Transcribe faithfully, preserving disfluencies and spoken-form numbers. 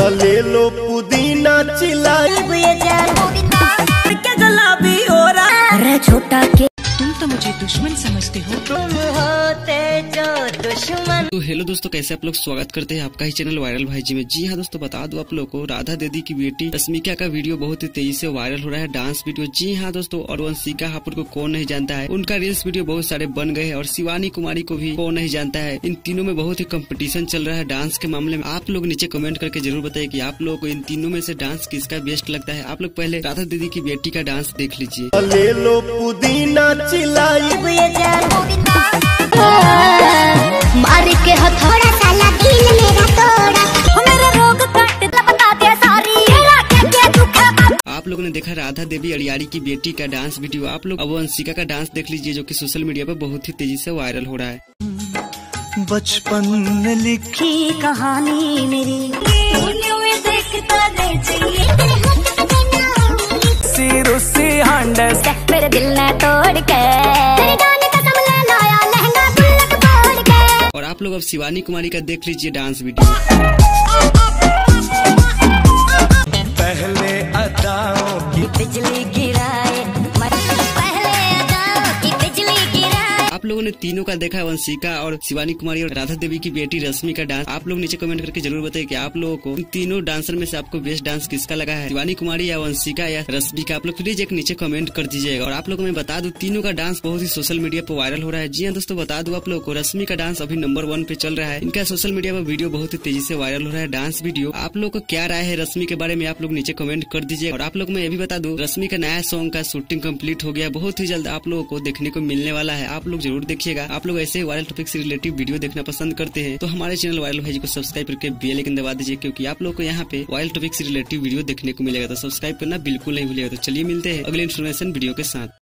ले लो पुदीना चिलाई के गुलाबी हो रहा अरे छोटा के तुम तो मुझे दुश्मन समझते हो। तुम होते जो दुश्मन। तो हेलो दोस्तों, कैसे आप लोग स्वागत करते हैं आपका ही चैनल वायरल भाई जी में। जी हाँ दोस्तों, बता दूं आप लोगों को, राधा दीदी की बेटी रश्मिका का वीडियो बहुत ही तेजी से वायरल हो रहा है, डांस वीडियो। जी हाँ दोस्तों, और वंशिका हापुड़ को कौन नहीं जानता है, उनका रील्स वीडियो बहुत सारे बन गए हैं, और शिवानी कुमारी को भी कौन नहीं जानता है। इन तीनों में बहुत ही कंपटीशन चल रहा है डांस के मामले में। आप लोग नीचे कमेंट करके जरूर बताइए कि आप लोगों को इन तीनों में से डांस किसका बेस्ट लगता है। आप लोग पहले राधा दीदी की बेटी का डांस देख लीजिए। ले लो पुदीना चिलाई मार के हथौड़ा साला दिल मेरा तोड़ा, मेरा रोग काट बता दे सारी के दुखा। आप लोगों ने देखा राधा देवी अड़ियारी की बेटी का डांस वीडियो। आप लोग अब वंशिका का डांस देख लीजिए, जो कि सोशल मीडिया पर बहुत ही तेजी से वायरल हो रहा है। बचपन में लिखी कहानी मेरी देखता रह चाहिए सिरों से हंडस मेरे दिल ने तोड़ के। और आप लोग अब शिवानी कुमारी का देख लीजिए डांस वीडियो। पहले अदाओं की बिजली गिराए, पहले अदाओं की बिजली गिराए। आप लोगों ने तीनों का देखा, वंशिका और शिवानी कुमारी और राधा देवी की बेटी रश्मि का डांस। आप लोग नीचे कमेंट करके जरूर बताइए कि आप लोगों को इन तीनों डांसर में से आपको बेस्ट डांस किसका लगा है, शिवानी कुमारी या वंशिका या रश्मि का। आप लोग प्लीज एक नीचे कमेंट कर दीजिएगा। और आप लोगों को मैं बता दूं, तीनों का डांस बहुत ही सोशल मीडिया पर वायरल हो रहा है। जी हाँ दोस्तों, बता दूं आप लोगों को, रश्मि का डांस अभी नंबर वन पे चल रहा है। इनका सोशल मीडिया पर वीडियो बहुत ही तेजी से वायरल हो रहा है, डांस वीडियो। आप लोग को क्या राय है रश्मि के बारे में, आप लोग नीचे कमेंट कर दीजिए। और आप लोग मैं ये भी बता दूं, रश्मि का नया सॉन्ग का शूटिंग कंप्लीट हो गया, बहुत ही जल्द आप लोगों को देखने को मिलने वाला है। आप लोग जरूर देखिएगा। आप लोग ऐसे वायरल टॉपिक से रिलेटिव वीडियो देखना पसंद करते हैं तो हमारे चैनल वायरल भाई जी को सब्सक्राइब करके बेल आइकन दबा दीजिए, क्योंकि आप लोग को यहाँ पे वायरल टॉपिक से रिलेटिव वीडियो देखने को मिलेगा। तो सब्सक्राइब करना बिल्कुल नहीं भूलिएगा। तो चलिए मिलते हैं अगले इन्फॉर्मेशन वीडियो के साथ।